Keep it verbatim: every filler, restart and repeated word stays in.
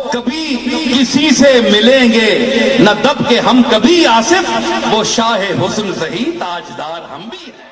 कभी किसी से मिलेंगे न दब के हम कभी आसिफ, वो शाह हुस्न सही ताजदार हम भी हैं।